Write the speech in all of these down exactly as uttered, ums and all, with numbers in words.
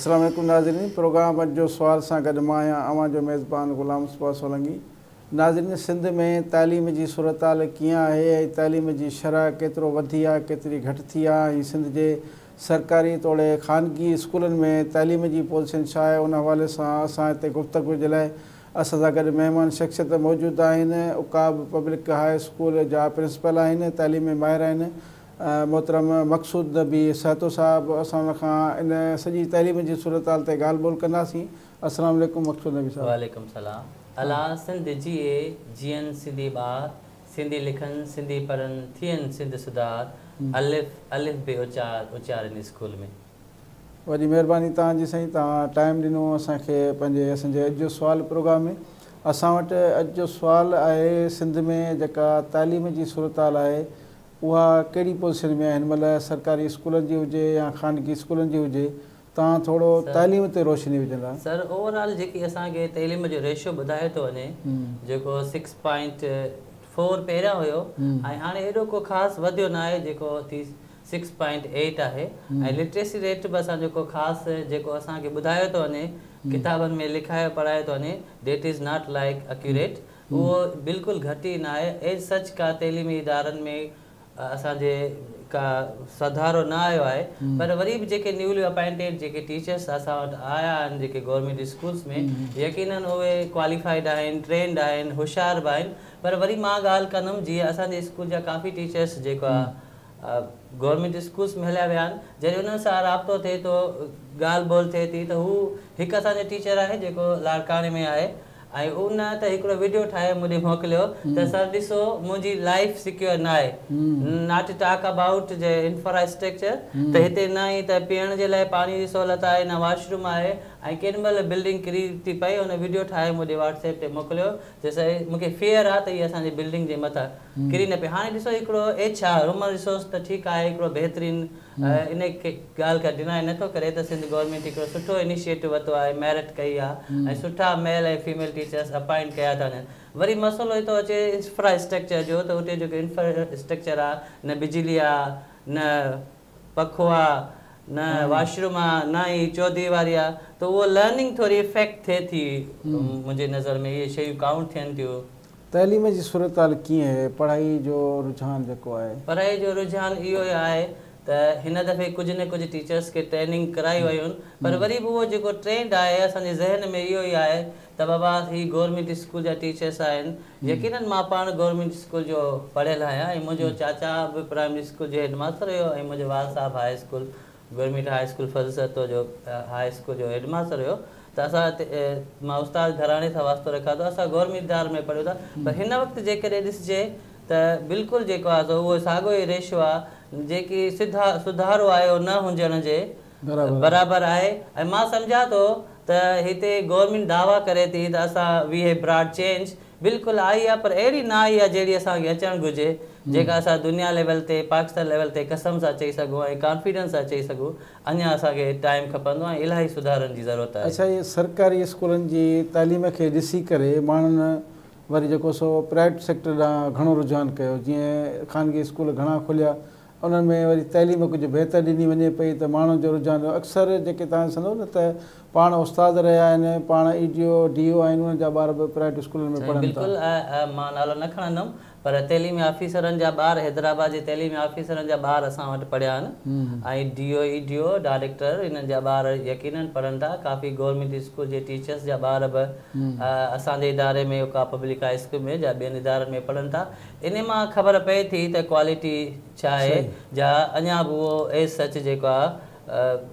अस्सलाम वालेकुम नाज़रीन, प्रोग्राम अॼु जो सुवाल सां गॾु मां आहियां अवां जो मेज़बान ग़ुलाम मुस्तफ़ा सोलंकी। नाज़रीन, सिंध में तालीम जी सूरत हाल कीअं आहे ऐं तालीम जी शरह केतिरो वधी आहे केतिरी घटि थी आहे, ऐं सिंध जे सरकारी तोड़े ख़ानगी स्कूलनि में तालीम जी पोज़ीशन छा आहे, उन हवाले सां असां हिते गुफ़्तगू जे लाइ असां सां गॾु महिमान शख़्सियत मौजूदु आहिनि। उकाब पब्लिक हाई स्कूल जा प्रिंसिपल आहिनि, तालीम में माहिर आहिनि। मोहतरम मक़सूद नबी सहतो साहब, असां उन खां इन सॼी तालीम जी सूरत हाल ते ॻाल्हि ॿोल कंदासीं। अस्सलाम वालेकुम मक़सूद नबी साहब। वालेकुम सलाम। अला सिंध जिए जीअन सिंधी ॿार, सिंधी लिखनि सिंधी पढ़नि थियनि सिंध सुधार, अलिफ अलिफ बि उचार उचारनि स्कूल में। वॾी महिरबानी तव्हांजी साईं, तव्हां टाइम ॾिनो असांखे पंहिंजे असांजे अॼु जो सुवाल प्रोग्राम में। असां वटि अॼु जो सुवालु आहे, सिंध में जेका तालीम जी सूरत हाल आहे उहा कहिड़ी पोज़ीशन में आहे, हिन महिल सरकारी स्कूलनि जी हुजे या ख़ानगी स्कूलनि जी हुजे, तव्हां थोरो तालीम ते रोशनी विझंदा। सर ओवरऑल जेकी असांखे तइलीम जो रेशियो ॿुधाए थो वञे, जेको सिक्स पॉइंट फोर पहिरियां हुयो ऐं हाणे एॾो को ख़ासि वधियो न आहे, जेको थी सिक्स पॉइंट एट आहे। ऐं लिटरेसी रेट बि असां जेको ख़ासि जेको असांखे ॿुधायो थो वञे, किताबनि में लिखायो पढ़ायो थो वञे, that is not like accurate, उहो बिल्कुलु घटि ई न आहे। एज सच का तइलीमी इदारनि में असांजे का सुधारो न आयो आहे, पर वरी बि जेके न्यूली अपॉइंटेड जेके टीचर्स असां वटि आया आहिनि जेके गवर्नमेंट स्कूल्स में, यकीनन उहे क्वालिफाइड आहिनि, ट्रेंड आहिनि, होशियार बि आहिनि। पर वरी मां ॻाल्हि कंदुमि, जीअं असांजे स्कूल जा काफ़ी टीचर्स जेको आहे गवर्नमेंट स्कूल्स में हलिया विया आहिनि, जॾहिं उन्हनि सां राब्तो थिए थो, ॻाल्हि ॿोल थिए थी, त हू हिकु असांजो टीचर आहे जेको लाड़काणे में आहे, ऐं उन त हिकिड़ो वीडियो ठाहे मूंखे मोकिलियो त सर ॾिसो मुंहिंजी लाइफ सिक्योर न आहे, नॉट टॉक अबाउट जे इंफ्रास्ट्रक्चर, त हिते न ई त पीअण जे लाइ पाणी जी सहूलियत आहे, न वॉशरूम आहे, ऐं केॾी महिल बिल्डिंग किरी थी पई। उन वीडियो ठाहे मुंहिंजे व्हाट्सएप ते मोकिलियो, जंहिंसां मूंखे फियर आहे त हीअ असांजी बिल्डिंग जे मथां किरी न पई। हाणे ॾिसो हिकिड़ो एच आहे ह्यूमन रिसोर्स त ठीकु आहे, हिकिड़ो बहितरीनु इन खे ॻाल्हि खां डिनाए नथो करे त सिंध गवर्नमेंट हिकिड़ो सुठो इनिशिएटिव वरितो आहे, मेरिट कई आहे ऐं सुठा मेल ऐं फीमेल टीचर्स अपॉइंट कया था वञनि। वरी मसइलो थो अचे इंफ्रास्ट्रक्चर जो, त उते जेको इंफ्रास्ट्रक्चर आहे, न बिजली आहे, न पखो आहे, न वॉशरूम आहे, न ई चौधरी वारी आहे, त उहो लर्निंग थोरी इफेक्ट थिए थी। मुंहिंजे नज़र में इहे शयूं काउंट थियनि थियूं। तालीम जी सूरत हाल कीअं आहे, पढ़ाई जो रुझान जेको आहे? पढ़ाई जो रुझान इहो ई आहे त हिन दफ़े कुझु न कुझु टीचर्स खे ट्रेनिंग कराई वयूं, पर वरी बि उहो जेको ट्रेंड आहे असांजे ज़हन में इहो ई आहे त बाबा ही गवर्नमेंट स्कूल जा टीचर्स आहिनि। यकीनन मां पाण गवर्नमेंट स्कूल जो पढ़ियल आहियां, ऐं मुंहिंजो चाचा बि प्राइमरी स्कूल जो हेडमास्टर हुयो, ऐं मुंहिंजो वाल साहब high school government high school फज़लतो जो हाई स्कूल जो हेडमास्टर हुयो। त असां हिते मां उस्ताद घराणे सां वास्तो रखां थो, असां गवर्नमेंट इदारे में पढ़ियो था। पर हिन वक़्तु जेकॾहिं ॾिसिजे त बिल्कुलु जेको आहे उहो साॻियो ई रेशियो आहे, जेकी सिधा सुधारो आयो न हुजण जे बराबरि आहे। ऐं मां सम्झां थो त हिते गवर्नमेंट दावा करे थी त असां वी हैव ब्रॉट चेंज, बिल्कुलु आई आहे, पर अहिड़ी न आई आहे जहिड़ी असांखे अचणु घुरिजे, जेका असां दुनिया लेवल ते पाकिस्तान लेवल ते कसम सां चई सघूं ऐं कॉन्फिडेंस सां चई सघूं। अञा असांखे टाइम खपंदो ऐं इलाही सुधारनि जी ज़रूरत आहे। अच्छा, इहे सरकारी स्कूलनि जी तालीम खे ॾिसी करे माण्हुनि वरी जेको सो प्राइवेट सेक्टर ॾांहुं घणो रुझान कयो, जीअं ख़ानगी स्कूल घणा खुलिया, उन्हनि में वरी तइलीम कुझु बहितर ॾिनी वञे पई, त माण्हुनि जो रुझान अक्सर जेके तव्हां ॾिसंदव न त पाण उस्ताद रहिया आहिनि, पाण ई डी ओ डी ओ आहिनि, उन्हनि जा ॿार बि प्राइवेट स्कूलनि में पढ़नि था। बिल्कुलु, मां नालो न खणंदुमि, पर तइलीमी ऑफिसरनि जा ॿार, हैदराबाद जे तइलीमी ऑफिसरनि जा ॿार असां वटि पढ़िया आहिनि, ऐं D O E D O director इन्हनि जा ॿार यकीनन पढ़नि था। काफ़ी गवर्नमेंट स्कूल जे टीचर्स जा ॿार बि असांजे इदारे में का पब्लिक हाई स्कूल में या ॿियनि इदारनि में पढ़नि था। इन मां ख़बर पए थी त क्वालिटी छा आहे, जा अञा बि उहो एज सच जेको आहे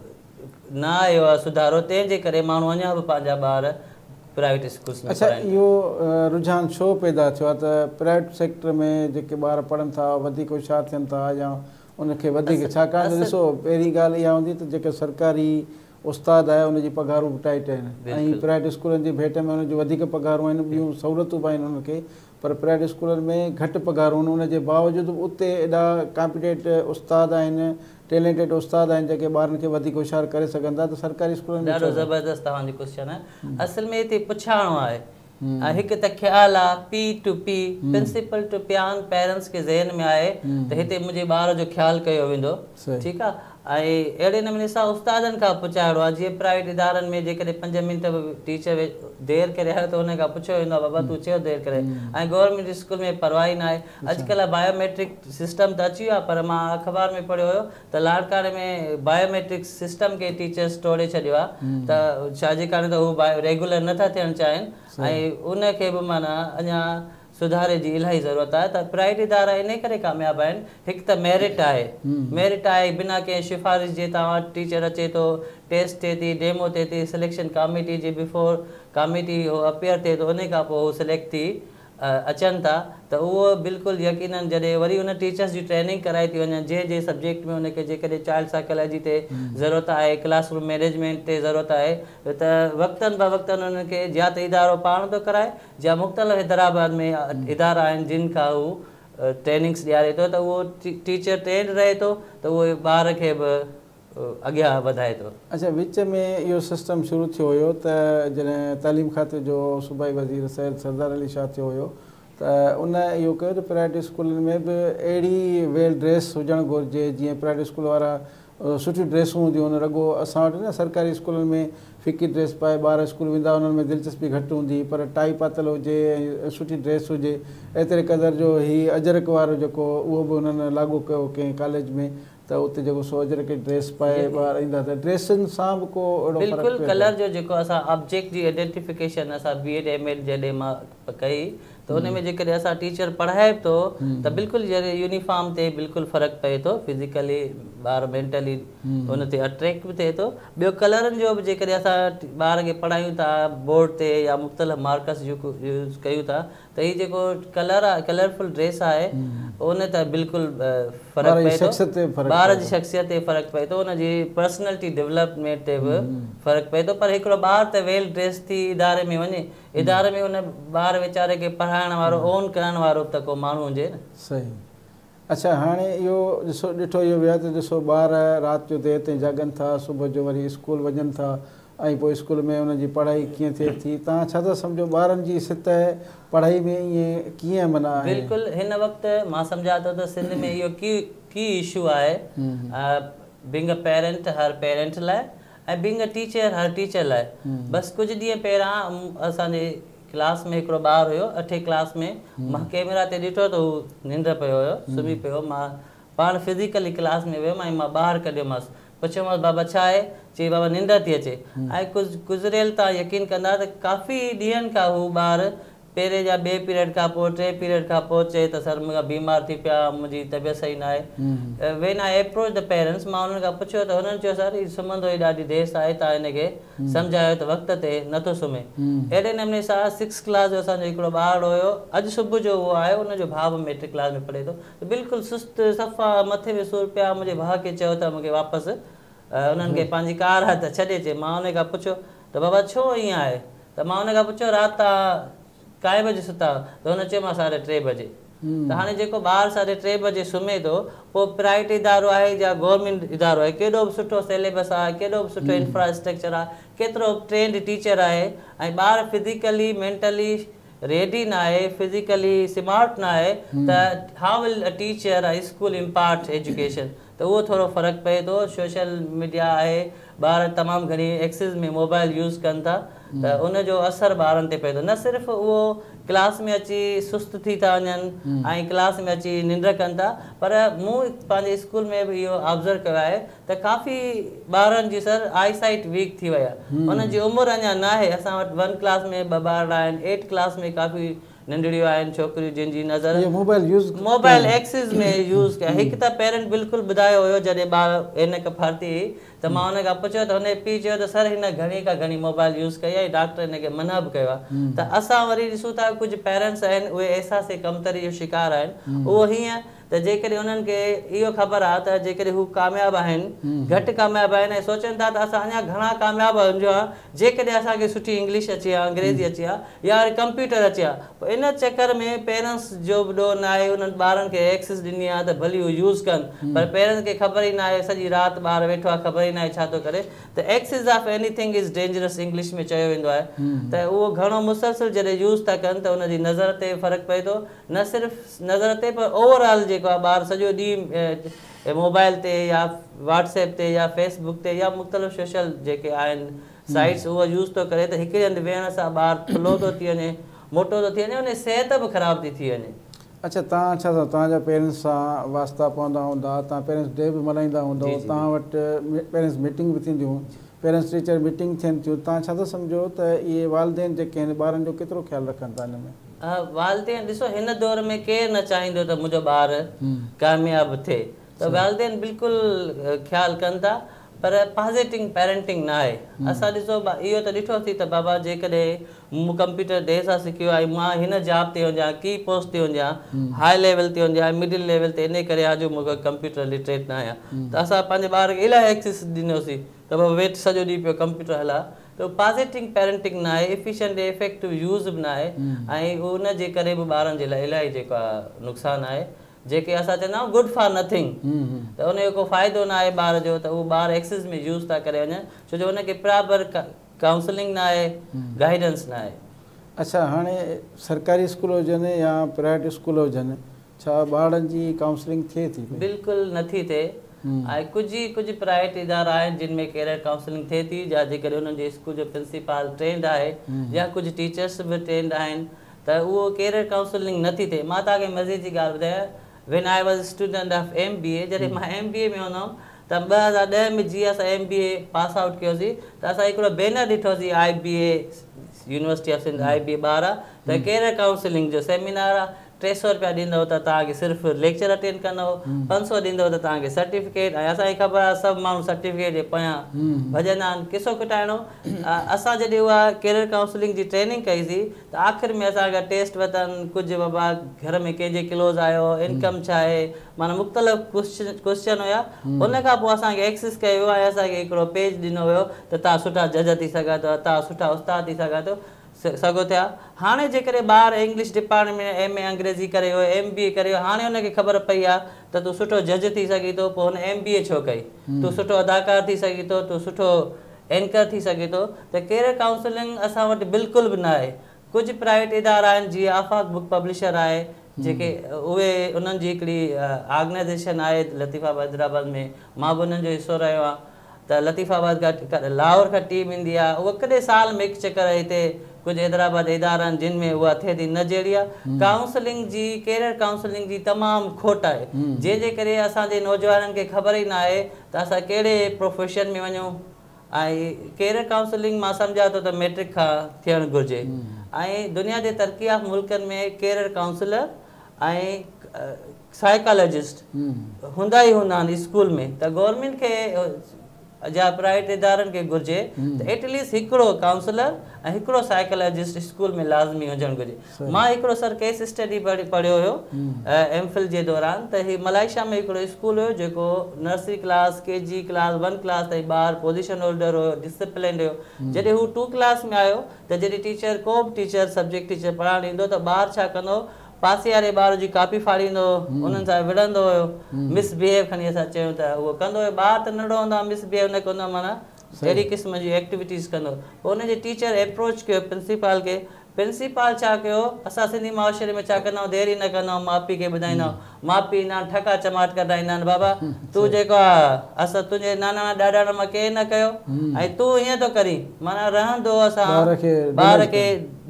न आयो आहे सुधारो, तंहिंजे करे माण्हू अञा बि पंहिंजा ॿार प्राइवेट स्कूल्स में। अच्छा, इहो रुझान छो पैदा थियो आहे त प्राइवेट सेक्टर में जेके ॿार पढ़नि था वधीक होशियार थियनि था या उनखे वधीक? छाकाणि त ॾिसो, पहिरीं ॻाल्हि इहा हूंदी त जेके सरकारी उस्ताद आहे उनजी पघारूं बि टाइट आहिनि, ऐं प्राइवेट स्कूलनि जी भेट में उनजूं वधीक पघारूं आहिनि, ॿियूं सहूलियतूं बि आहिनि उनखे, पर प्राइवेट स्कूलनि में घटि पघारूं आहिनि। उनजे बावजूदि उते एॾा कॉम्पिटेट उस्ताद आहिनि, टैलेंटेड उस्ताद आहिनि जेके ॿारनि खे वधीक होशियार करे सघनि था। त सरकारी स्कूलनि में ॾाढो ज़बरदस्त तव्हांजी क्वेश्चन आहे। असल में हिते पुछाइणो आहे, हिकु त ख़्यालु आहे P to P, principal to प्यान पेरेंट्स खे ज़हन में आहे त हिते मुंहिंजे ॿार जो ख़्यालु कयो वेंदो, ठीकु आहे। ऐं अहिड़े नमूने सां उस्तादनि खां पुछाइणो आहे। जीअं प्राइवेट इदारनि में जेकॾहिं पंज मिंट बि टीचर देरि करे आयो त हुन खां पुछियो वेंदो आहे, बाबा तूं चयो देरि करे। ऐं गवर्नमेंट स्कूल में परवाह ई न आहे। अॼुकल्ह बायोमेट्रिक सिस्टम त अची वियो आहे, पर मां अख़बार में पढ़ियो हुयो त लाड़काणे में बायोमेट्रिक सिस्टम खे टीचर्स तोड़े छॾियो आहे, त छाजे कारण त हू रेगुलर नथा थियणु चाहिनि ऐं उनखे बि माना अञा सुधारे जी इलाही ज़रूरत आहे। त प्राइवेट इदारा इन करे कामयाबु आहिनि। हिकु त मेरिट आहे, मेरिट आहे, बिना कंहिं सिफारिश जे तव्हां वटि टीचर अचे थो, टेस्ट थिए थी, डेमो थिए थी, सिलेक्शन कमिटी जे बिफोर कमिटी हो अपियर थिए थो, उन खां पोइ हू सिलेक्ट थी अचनि था। त उहो बिल्कुलु यकीननि जॾहिं वरी उन टीचर्स जी ट्रेनिंग कराई थी वञे, जंहिं जंहिं सब्जेक्ट में उनखे जेकॾहिं चाइल्ड साइकोलॉजी ते ज़रूरत आहे, क्लासरूम मैनेजमेंट ते ज़रूरत आहे, त वक़्तनि ब वक़्तनि उनखे या त इदारो पाण थो कराए, या मुख़्तलिफ़ हैदराबाद में इदारा आहिनि जिन खां हू ट्रेनिंग्स ॾियारे थो, त उहो टीचर ट्रेंड रहे थो, त उहो ॿार खे बि अॻियां वधाए थो। अच्छा, विच में इहो सिस्टम शुरू थियो हुयो त जॾहिं तालीम खाते जो सूबाई वज़ीर सैयद सरदार अली शाह थियो हुयो, त उन इहो कयो त प्राइवेट स्कूलनि में बि अहिड़ी वेल ड्रेस हुजणु घुरिजे जीअं प्राइवेट स्कूल वारा सुठियूं ड्रेसूं हूंदियूं हुन। रुॻो असां वटि न सरकारी स्कूलनि में फिकी ड्रेस पाए ॿार स्कूल वेंदा, उन्हनि में दिलचस्पी घटि हूंदी, पर टाई पातल हुजे ऐं सुठी ड्रेस हुजे, एतिरे क़दुरु जो हीउ अजरक वारो जेको उहो बि हुननि लागू कयो कंहिं कॉलेज में, त उते जेको सो अजरक ड्रेस पाए ॿार ईंदा, त ड्रेसुनि सां बि को अहिड़ो बिल्कुलु कलर जो जेको असां ऑब्जेक्ट जी आइडेंटिफिकेशन असां बी एड एम एड जॾहिं मां कई, त उन में जेकॾहिं असां टीचर पढ़ाए थो त बिल्कुलु जॾहिं यूनिफॉर्म ते बिल्कुलु फ़र्क़ु पए थो, फिज़िकली ॿार मेंटली हुन ते अट्रैक्ट बि थिए थो। ॿियो कलरनि जो बि जेकॾहिं असां ॿार खे पढ़ायूं था बोर्ड ते या मुख़्तलिफ़ मार्कस यूज़ कयूं था, त हीउ जेको कलर आहे, कलरफुल ड्रेस आहे, उन त बिल्कुलु फ़र्क़ु पए थो, ॿार जी शख़्सियत ते फ़र्क़ु पए थो, उनजी पर्सनैलिटी डेवलपमेंट ते बि फ़र्क़ु पए थो। पर हिकिड़ो ॿार त वेल ड्रेस थी इदारे में वञे, इदारे में उन ॿार वीचारे खे पढ़ाइण वारो ओन करण वारो त को माण्हू हुजे न। सही। अच्छा, हाणे इहो ॾिसो ॾिठो इहो वियो आहे त ॾिसो ॿार राति जो देरि ताईं जागनि था, सुबुह जो वरी स्कूल वञनि था, ऐं पोइ स्कूल में उनजी पढ़ाई कीअं थिए थी। तव्हां छा था सम्झो ॿारनि जी सतह पढ़ाई में ईअं कीअं माना? बिल्कुलु हिन वक़्तु मां सम्झा थो त सिंध में इहो की की इशू आहे, बीइंग अ पेरेंट हर पेरेंट लाइ ऐं बीइंग अ टीचर हर टीचर लाइ। बसि कुझु ॾींहं पहिरां असांजे क्लास में हिकिड़ो ॿारु हुयो, अठे क्लास में, मां कैमरा ते ॾिठो त हू निंड पियो हुयो, सुम्ही पियो। मां पाण फिज़िकली क्लास में वियुमि ऐं मां ॿाहिरि कढियोमांसि, पुछियोमांसि बाबा छा आहे? चई बाबा निंड थी अचे। ऐं कुझु गुज़िरियल तव्हां यकीन कंदा त काफ़ी ॾींहंनि खां हू ॿारु पहिरें जा ॿिए पीरियड खां पोइ टे पीरियड खां पोइ चए त सर मूंखां बीमार थी पिया, मुंहिंजी तबियत सही न आहे। When I approach the parents, मां हुननि खां पुछियो त हुननि चयो सर हीउ सुम्हंदो ई ॾाढी देरि सां आहे, तव्हां हिनखे सम्झायो त वक़्त ते नथो सुम्हे। अहिड़े नमूने सां सिक्स क्लास जो असांजो हिकिड़ो ॿारु हुयो, अॼु सुबुह जो उहो आयो, हुनजो भाउ बि मैट्रिक क्लास में पढ़े थो, त बिल्कुलु सुस्तु सफ़ा मथे में सूर पिया। मुंहिंजे भाउ खे चयो त मूंखे वापसि उन्हनि खे पंहिंजी कार हथ छॾे अचे। मां हुन खां पुछियो त बाबा छो ईअं आहे? त मां हुन खां पुछियो राति तव्हां काएं बजे सुता? त हुन चयो मां साढे टे बजे। त हाणे जेको ॿारु साढे टे बजे सुम्हे थो, पोइ प्राइवेट इदारो आहे या गवर्नमेंट इदारो आहे, केॾो बि सुठो सिलेबस आहे, केॾो बि सुठो इंफ्रास्ट्रक्चर आहे, केतिरो ट्रेंड टीचर आहे, ऐं ॿारु फिज़िकली मेंटली रेडी न आहे, फिज़िकली स्मार्ट न आहे, त how will a teacher a school impart education? त उहो थोरो फ़र्क़ु पए थो। सोशल मीडिया आहे, ॿार तमामु घणी एक्सेस में मोबाइल यूज़ कनि था, त उनजो असरु ॿारनि ते पए थो। न सिर्फ़ु उहो क्लास में अची सुस्त थी था वञनि ऐं क्लास में अची निंड कनि था, पर मूं पंहिंजे स्कूल में बि इहो ऑब्ज़र्व कयो आहे त काफ़ी ॿारनि जी सर आईसाइट वीक थी वई आहे, उन्हनि जी उमिरि अञा न आहे। असां वटि वन क्लास में ॿ ॿार आहिनि, एट क्लास में काफ़ी नंढड़ियूं आहिनि छोकिरियूं जिन जी नज़र मोबाइल यूज़ मोबाइल एक्सेस में यूज़ कया। हिकु त पेरेंट बिल्कुलु ॿुधायो हुयो जॾहिं ॿार इन भर्ती, त मां हुन खां पुछियो त हुन पीउ चयो त सर हिन घणी खां घणी मोबाइल यूज़ कई आहे, डॉक्टर हिनखे मना बि कयो आहे। त असां वरी ॾिसूं था कुझु पेरेंट्स आहिनि उहे अहसास कमतरी जो शिकार आहिनि। उहो हीअं त जेकॾहिं उन्हनि खे इहो ख़बर आहे त जेकॾहिं हू कामयाबु आहिनि, घटि कामयाबु आहिनि, ऐं सोचनि था त असां अञा घणा कामयाबु हुजो आहे जेकॾहिं असांखे सुठी इंग्लिश अचे हा, अंग्रेज़ी अचे हा, या वरी कंप्यूटर अचे हा। पोइ इन चकर में पेरेंट्स जो बि ॾोह न आहे, उन्हनि ॿारनि खे एक्सेस ॾिनी आहे त भली हू यूज़ कनि, पर पेरेंट्स खे ख़बर ई न आहे, सॼी राति ॿारु वेठो आहे, ख़बर ई न आहे छा थो करे। त access of anything is dangerous English में चयो वेंदो आहे। त उहो घणो मुसलसिल जॾहिं यूज़ था कनि त उनजी नज़र ते फ़र्क़ु पए थो, न सिर्फ़ु नज़र ते पर ओवरऑल जेको आहे ॿारु सॼो ॾींहुं ऐं मोबाइल ते या व्हाट्सएप ते या फेसबुक ते या मुख़्तलिफ़ सोशल जेके आहिनि साइट्स उहो यूज़ थो करे त हिकिड़े हंधि वेहण सां ॿारु थुल्हो थो थी वञे, मोटो थो थी वञे, उन जी सिहत बि ख़राब थी थी वञे। अच्छा, तव्हां छा था तव्हांजा पेरेंट्स सां वास्ता पवंदा हूंदा, तव्हां पेरेंट्स डे बि मल्हाईंदा हूंदव, तव्हां वटि पेरेंट्स मीटिंग बि थींदियूं, पेरेंट्स टीचर मीटिंग थियनि थियूं, तव्हां छा था सम्झो त इहे वालदेन जेके आहिनि ॿारनि जो केतिरो ख़्यालु रखनि था हिन में? वालदेन ॾिसो, हिन दौर में केरु न चाहींदो त मुंहिंजो ॿारु कामयाबु थिए, त वालदेन बिल्कुलु ख़्यालु कनि था, पर पॉज़िटिव पेरेंटिंग न आहे। असां ॾिसो इहो त ॾिठोसीं त बाबा जेकॾहिं मूं कंप्यूटर देरि सां सिखियो आहे, मां हिन जॉब ते वञा, की पोस्ट ते वञा, हाई लेवल ते वञा, मिडिल लेवल ते, इन करे आज मूंखे कंप्यूटर लिटरेट न आहियां, त असां पंहिंजे ॿार खे इलाही एक्सेस ॾिनोसीं त बाबा वेट सॼो ॾींहुं पियो कंप्यूटर हला, त पॉज़िटिव पेरेंटिंग न आहे, एफिशिएंट इफेक्टिव यूज़ बि न आहे, ऐं उन जे करे बि ॿारनि जे लाइ इलाही जेको आहे नुक़सानु आहे, जेके असां चवंदा आहियूं गुड फॉर नथिंग, त उनजो को फ़ाइदो न आहे ॿार जो, त उहो ॿार एक्सेस में यूज़ था करे वञनि, छो जो उनखे प्रॉपर काउंसलिंग न आहे, गाइडेंस न आहे। अच्छा, हाणे सरकारी स्कूल हुजनि या प्राइवेट स्कूल हुजनि, छा ॿारनि जी काउंसलिंग थिए थी? बिल्कुलु नथी थिए, ऐं कुझु ई कुझु प्राइवेट इदारा आहिनि जिन में कैरियर काउंसलिंग थिए थी, या जेकॾहिं उन्हनि जे स्कूल जो प्रिंसिपल ट्रेंड आहे या कुझु टीचर्स बि ट्रेंड आहिनि, त उहो कैरियर काउंसलिंग नथी थिए। मां तव्हांखे मज़े जी ॻाल्हि ॿुधायां, when I was student of M B A, जॾहिं मां एम बी ए में हूंदुमि त ॿ हज़ार ॾह में जीअं असां M B A pass out कयोसीं, त असां हिकिड़ो बैनर ॾिठोसीं I B A university of Sindh I B A ॿारहं, त कैरियर काउंसलिंग जो सेमिनार आहे, टे सौ रुपया ॾींदव त तव्हांखे सिर्फ़ु लेक्चर अटेंड कंदव, पंज सौ ॾींदव त तव्हांखे सर्टिफिकेट, ऐं असांखे ख़बर आहे सभु माण्हू सर्टिफिकेट जे पोयां भॼंदा आहिनि, किसो खटाइणो। असां जॾहिं उहा कैरियर काउंसलिंग जी ट्रेनिंग कईसीं त आख़िर में असांखे टेस्ट वरितनि, कुझु बाबा घर में कंहिंजे क्लोज़ आयो, इनकम छा आहे, माना मुख़्तलिफ़ क्वेश्चन क्वेश्चन हुया, उन खां पोइ असांखे एक्सेस कयो वियो ऐं असांखे हिकिड़ो पेज ॾिनो वियो त तव्हां सुठा जज थी सघो था, तव्हां सुठा उस्ताद थी सघो था सघो था। हाणे जेकॾहिं ॿारु इंग्लिश डिपार्टमेंट में एम ए अंग्रेज़ी करे वियो, एम बी ए करे वियो, हाणे हुनखे ख़बर पई आहे त तूं सुठो जज थी सघीं थो, पोइ हुन एम बी ए छो कई, तूं सुठो अदाकार थी सघीं थो, तूं सुठो एंकर थी सघे थो, त कैरियर काउंसलिंग असां वटि बिल्कुलु बि न आहे। कुझु प्राइवेट इदारा आहिनि, जीअं आफ़ाक़ बुक पब्लिशर आहे, जेके उहे उन्हनि जी हिकिड़ी ऑर्गेनाइज़ेशन आहे लतीफ़ाबाद हैदराबाद में, मां बि उन्हनि जो हिसो रहियो आहे, त लतीफ़ाबाद खां लाहौर खां टीम ईंदी आहे, उहा कॾहिं साल में हिकु चकर हिते कुझु हैदराबाद इदारा आहिनि जिन में उहा थिए थी, न जहिड़ी आहे काउंसलिंग जी, कैरियर काउंसलिंग जी तमामु खोट आहे, जंहिंजे करे असांजे नौजवाननि खे ख़बर ई न आहे त असां कहिड़े प्रोफेशन में वञूं। ऐं कैरियर काउंसलिंग मां सम्झां थो त मैट्रिक खां थियणु घुरिजे, ऐं दुनिया जे तरक़ी याफ़्ता मुल्कनि में कैरियर काउंसलर ऐं साइकोलॉजिस्ट हूंदा ई हूंदा आहिनि स्कूल में, त गवर्नमेंट खे या प्राइवेट इदारनि खे घुरिजे त एटलीस्ट हिकिड़ो काउंसलर ऐं हिकिड़ो साइकोलॉजिस्ट स्कूल में लाज़मी हुजणु घुरिजे। मां हिकिड़ो सर केस स्टडी पढ़ियो हुयो एम फिल जे दौरान, त हीउ मलाइशिया में हिकिड़ो स्कूल हुयो जेको नर्सरी क्लास, के जी क्लास, वन क्लास ताईं ॿारु पोज़ीशन होल्डर हुयो, डिसिप्लिन हुयो। जॾहिं हू टू क्लास में आयो त जॾहिं टीचर को बि टीचर सब्जेक्ट टीचर पढ़ाइणु ईंदो त ॿारु छा कंदो, पासे वारे ॿार जी कापी फाड़ींदो, उन्हनि सां विढ़ंदो हुयो, मिसबिहेव खणी असां चयूं त उहो कंदो हुयो। ॿार त नंढो हूंदो आहे, मिसबिहेव न कंदो, माना अहिड़ी क़िस्म जी एक्टिविटीज़ कंदो। पोइ हुनजे टीचर अप्रोच कयो प्रिंसिपल खे, प्रिंसिपल छा कयो, असां सिंधी मुआशिरे में छा कंदा आहियूं, देरि न कंदा आहियूं, माउ पीउ खे ॿुधाईंदा आहियूं, माउ पीउ न ठका चमाट कराईंदा आहिनि, बाबा तूं जेको आहे असां तुंहिंजे नाना ॾाॾा मां केरु न कयो ऐं तूं हीअं थो करीं, माना रहंदो असां ॿार खे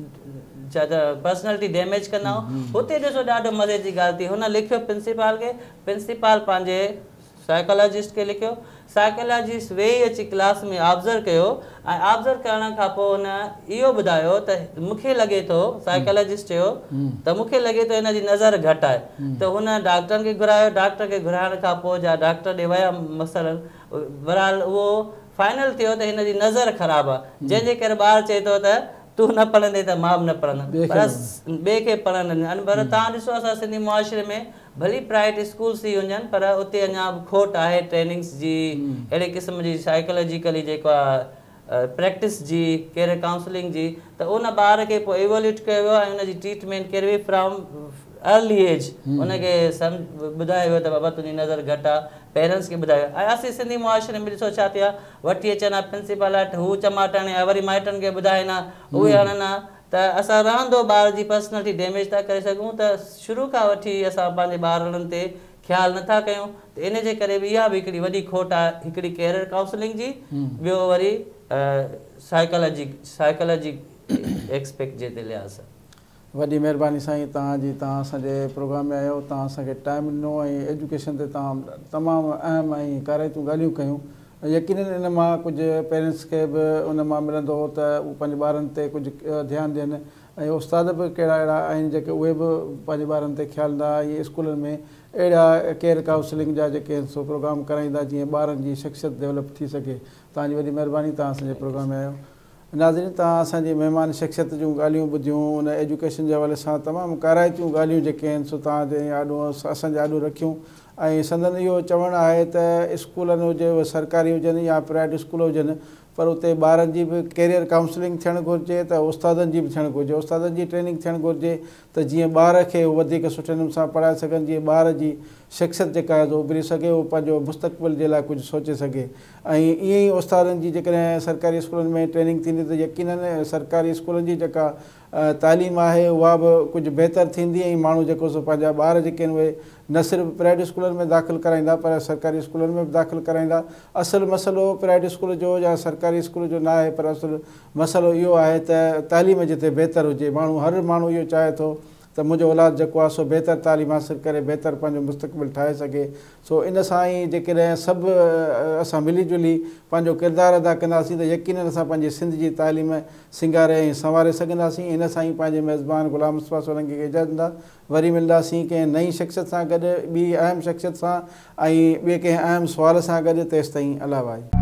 छा त पर्सनैलिटी डैमेज कंदा आहियूं। हुते ॾिसो ॾाढो मज़े जी ॻाल्हि थी, हुन लिखियो प्रिंसिपल खे, प्रिंसिपल पंहिंजे साइकोलॉजिस्ट खे लिखियो, साइकोलॉजिस्ट वेही अची क्लास में ऑब्ज़र्व कयो ऐं ऑब्ज़र्व करण खां पोइ हुन इहो ॿुधायो त मूंखे लॻे थो, साइकोलॉजिस्ट चयो त मूंखे लॻे थो हिन जी नज़र घटि आहे, त हुन डॉक्टरनि खे घुरायो, डॉक्टर खे घुराइण खां पोइ जा डॉक्टर ॾे विया मसइलनि, बहरहाल उहो फाइनल थियो त हिन जी नज़र ख़राबु आहे, जंहिंजे करे ॿारु चए थो त तूं न पढ़ंदे त मां बि न पढ़ंदुमि, पर ॿिए खे पढ़णु ॾिनो। पर तव्हां ॾिसो असां सिंधी मुआशिरे में भली प्राइवेट स्कूल्स ई हुजनि, पर उते अञा बि खोट आहे ट्रेनिंग्स जी, अहिड़े क़िस्म जी साइकोलॉजिकली जेको आहे प्रैक्टिस जी, कैरियर काउंसलिंग जी, त उन ॿार खे पोइ इवोल्यूट कयो वियो ऐं हुनजी ट्रीटमेंट कई वई फ्रॉम अर्ली एज। हुनखे सम्झ ॿुधायो वियो त बाबा तुंहिंजी नज़र घटि आहे, पेरेंट्स खे ॿुधायो। ऐं असीं सिंधी मुआशिरे में ॾिसो छा थिया, वठी अचनि प्रिंसिपल वटि, हू चमाट हणे वरी माइटनि खे ॿुधाइनि, उहे हणनि, त असां रहंदो ॿार जी पर्सनैलिटी डैमेज था करे सघूं। त शुरू खां वठी असां पंहिंजे ॿारनि ते ख़्यालु नथा कयूं त इन जे करे बि इहा बि हिकिड़ी वॾी खोट आहे हिकिड़ी कैरियर काउंसलिंग जी। ॿियो वरी साइकोलॉजी साइकोलॉजी एक्सपेक्ट जे ते लिहाज़ सां वॾी महिरबानी साईं तव्हांजी। तव्हां असांजे प्रोग्राम में आयो, तव्हां असांखे टाइम ॾिनो ऐं एजुकेशन ते तव्हां तमामु अहम ऐं काराइतूं ॻाल्हियूं कयूं। यकीनन इन मां कुझु पेरेंट्स खे बि उन मां मिलंदो हो त उहे पंहिंजे ॿारनि ते कुझु ध्यानु ॾियनि ऐं उस्ताद बि कहिड़ा अहिड़ा आहिनि जेके उहे बि पंहिंजे ॿारनि ते ख़्यालु ॾींदा। इहे स्कूलनि में अहिड़ा केयर काउंसलिंग जा जेके आहिनि सो प्रोग्राम कराईंदा जीअं ॿारनि जी शख़्सियत डेवलप थी सघे। तव्हांजी वॾी महिरबानी, तव्हां असांजे प्रोग्राम में आयो। नाज़रीन, तव्हां असांजी महिमान शख़्सियत जूं ॻाल्हियूं ॿुधियूं, उन एजुकेशन जे हवाले सां तमामु काराइतियूं ॻाल्हियूं जेके आहिनि सो तव्हां ते आॾो असांजे आॾो रखियूं। ऐं संदन इहो चवणु आहे त स्कूलनि हुजे उहे सरकारी हुजनि या प्राइवेट स्कूल हुजनि, पर उते ॿारनि जी बि कैरियर काउंसलिंग थियणु घुरिजे त उस्तादनि जी बि थियणु घुरिजे, उस्तादनि जी ट्रेनिंग थियणु घुरिजे त जीअं ॿार खे उहो वधीक सुठे नमूने सां पढ़ाए सघनि, जीअं ॿार जी शख़्सियत जेका आहे उभरी सघे, उहो पंहिंजो मुस्तक़बिल जे लाइ कुझु सोचे सघे। ऐं ईअं ई उस्तादनि जी जेकॾहिं सरकारी स्कूलनि में ट्रेनिंग थींदी त यकीनन सरकारी स्कूलनि जी जेका तालीम आहे उहा बि कुझु बहितर थींदी ऐं माण्हू जेको सो पंहिंजा ॿार जेके आहिनि उहे न सिर्फ़ु प्राइवेट स्कूलनि में दाख़िल कराईंदा पर सरकारी स्कूलनि में बि दाख़िल कराईंदा। असुलु मसइलो प्राइवेट स्कूल जो या सरकारी स्कूल जो न आहे, पर असुलु मसइलो इहो आहे त तालीम जिते बहितर हुजे। माण्हू हर माण्हू इहो चाहे थो त मुंहिंजो औलाद जेको आहे सो बहितर तालीम हासिलु करे बहितर पंहिंजो मुस्तक़बिल ठाहे सघे। सो इन सां ई जेकॾहिं सभु असां मिली जुली पंहिंजो किरदारु अदा कंदासीं त यकीनन असां पंहिंजी सिंध जी तालीम सिंगारे ऐं संवारे सघंदासीं। इन सां ई पंहिंजे मेज़बान गुलाम मुस्तफ़ा सोलंकी खे इजाज़त ॾींदा। वरी मिलंदासीं कंहिं नई शख़्सियत सां गॾु, ॿी अहम शख़्सियत सां ऐं ॿिए कंहिं अहम सुवाल सां गॾु। तेसिताईं अला भाई।